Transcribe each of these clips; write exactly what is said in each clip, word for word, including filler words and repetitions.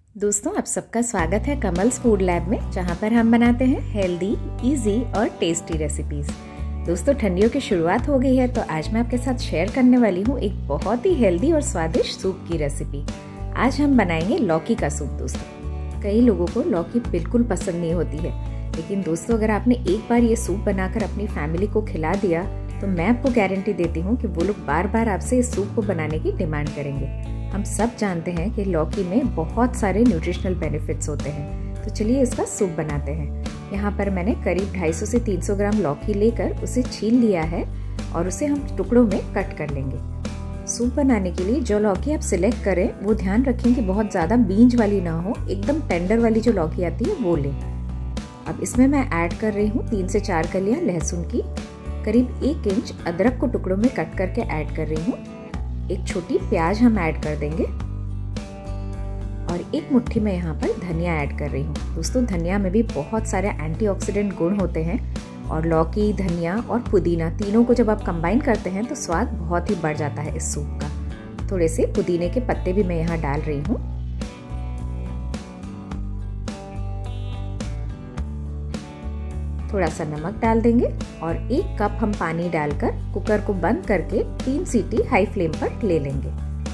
दोस्तों, आप सबका स्वागत है कमल्स फूड लैब में, जहां पर हम बनाते हैं हेल्दी, इजी और टेस्टी रेसिपीज। दोस्तों, ठंडियों की शुरुआत हो गई है, तो आज मैं आपके साथ शेयर करने वाली हूं एक बहुत ही हेल्दी और स्वादिष्ट सूप की रेसिपी। आज हम बनाएंगे लौकी का सूप। दोस्तों, कई लोगों को लौकी बिल्कुल पसंद नहीं होती है, लेकिन दोस्तों अगर आपने एक बार ये सूप बनाकर अपनी फैमिली को खिला दिया तो मैं आपको गारंटी देती हूँ कि वो लोग बार बार आपसे इस सूप को बनाने की डिमांड करेंगे। हम सब जानते हैं कि लौकी में बहुत सारे न्यूट्रिशनल बेनिफिट्स होते हैं, तो चलिए इसका सूप बनाते हैं। यहाँ पर मैंने करीब दो सौ पचास से तीन सौ ग्राम लौकी लेकर उसे छील लिया है और उसे हम टुकड़ों में कट कर लेंगे। सूप बनाने के लिए जो लौकी आप सिलेक्ट करें वो ध्यान रखें कि बहुत ज़्यादा बीज वाली ना हो, एकदम टेंडर वाली जो लौकी आती है वो लें। अब इसमें मैं ऐड कर रही हूँ तीन से चार कलियाँ लहसुन की, करीब एक इंच अदरक को टुकड़ों में कट करके ऐड कर रही हूँ, एक छोटी प्याज हम ऐड कर देंगे और एक मुट्ठी में यहाँ पर धनिया ऐड कर रही हूँ। दोस्तों, धनिया में भी बहुत सारे एंटीऑक्सीडेंट गुण होते हैं और लौकी, धनिया और पुदीना तीनों को जब आप कंबाइन करते हैं तो स्वाद बहुत ही बढ़ जाता है इस सूप का। थोड़े से पुदीने के पत्ते भी मैं यहाँ डाल रही हूँ। थोड़ा सा नमक डाल देंगे और एक कप हम पानी डालकर कुकर को बंद करके तीन सीटी हाई फ्लेम पर ले लेंगे।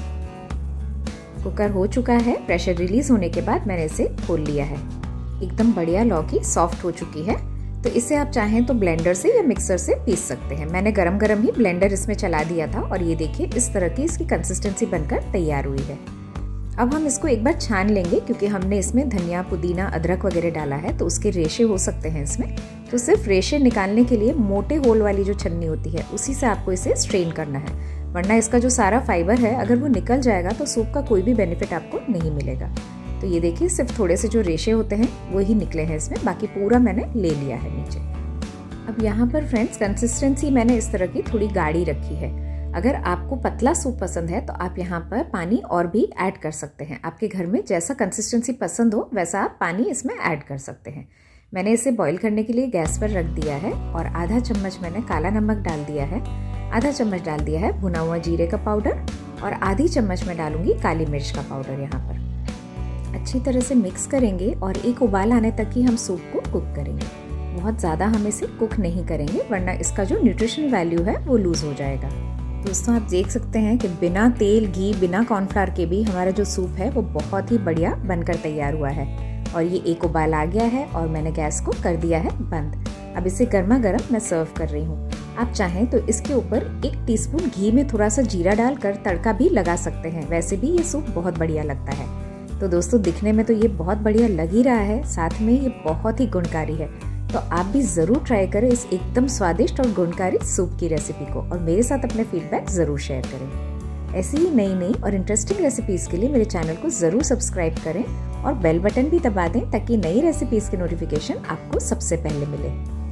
कुकर हो चुका है। प्रेशर रिलीज होने के बाद मैंने इसे खोल लिया है। एकदम बढ़िया लौकी सॉफ्ट हो चुकी है, तो इसे आप चाहें तो ब्लेंडर से या मिक्सर से पीस सकते हैं। मैंने गरम गरम ही ब्लेंडर इसमें चला दिया था और ये देखिए इस तरह की इसकी कंसिस्टेंसी बनकर तैयार हुई है। अब हम इसको एक बार छान लेंगे, क्योंकि हमने इसमें धनिया, पुदीना, अदरक वगैरह डाला है तो उसके रेशे हो सकते हैं इसमें। तो सिर्फ रेशे निकालने के लिए मोटे होल वाली जो छन्नी होती है उसी से आपको इसे स्ट्रेन करना है, वरना इसका जो सारा फाइबर है अगर वो निकल जाएगा तो सूप का कोई भी बेनिफिट आपको नहीं मिलेगा। तो ये देखिए सिर्फ थोड़े से जो रेशे होते हैं वो ही निकले हैं इसमें, बाकी पूरा मैंने ले लिया है नीचे। अब यहाँ पर फ्रेंड्स कंसिस्टेंसी मैंने इस तरह की थोड़ी गाढ़ी रखी है। अगर आपको पतला सूप पसंद है तो आप यहाँ पर पानी और भी ऐड कर सकते हैं। आपके घर में जैसा कंसिस्टेंसी पसंद हो वैसा आप पानी इसमें ऐड कर सकते हैं। मैंने इसे बॉईल करने के लिए गैस पर रख दिया है और आधा चम्मच मैंने काला नमक डाल दिया है, आधा चम्मच डाल दिया है भुना हुआ जीरे का पाउडर और आधी चम्मच मैं डालूंगी काली मिर्च का पाउडर। यहाँ पर अच्छी तरह से मिक्स करेंगे और एक उबाल आने तक ही हम सूप को कुक करेंगे। बहुत ज़्यादा हम इसे कुक नहीं करेंगे, वरना इसका जो न्यूट्रिशनल वैल्यू है वो लूज हो जाएगा। दोस्तों, आप देख सकते हैं कि बिना तेल, घी, बिना कॉर्नफ्लावर के भी हमारा जो सूप है वो बहुत ही बढ़िया बनकर तैयार हुआ है। और ये एक उबाल आ गया है और मैंने गैस को कर दिया है बंद। अब इसे गर्मा गर्म मैं सर्व कर रही हूँ। आप चाहें तो इसके ऊपर एक टीस्पून घी में थोड़ा सा जीरा डालकर तड़का भी लगा सकते हैं, वैसे भी ये सूप बहुत बढ़िया लगता है। तो दोस्तों, दिखने में तो ये बहुत बढ़िया लग ही रहा है, साथ में ये बहुत ही गुणकारी है। तो आप भी ज़रूर ट्राई करें इस एकदम स्वादिष्ट और गुणकारी सूप की रेसिपी को और मेरे साथ अपने फीडबैक ज़रूर शेयर करें। ऐसी ही नई नई और इंटरेस्टिंग रेसिपीज़ के लिए मेरे चैनल को ज़रूर सब्सक्राइब करें और बेल बटन भी दबा दें ताकि नई रेसिपीज़ की नोटिफिकेशन आपको सबसे पहले मिले।